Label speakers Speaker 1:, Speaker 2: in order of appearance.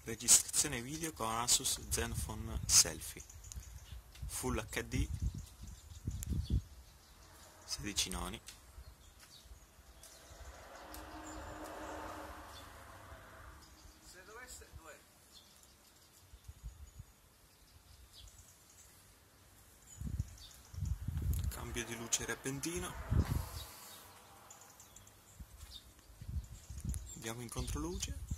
Speaker 1: Registrazione video con Asus Zenfone Selfie Full HD 16 noni.
Speaker 2: Se dovesse, dov'è?
Speaker 1: Cambio di luce repentino. Andiamo in controluce.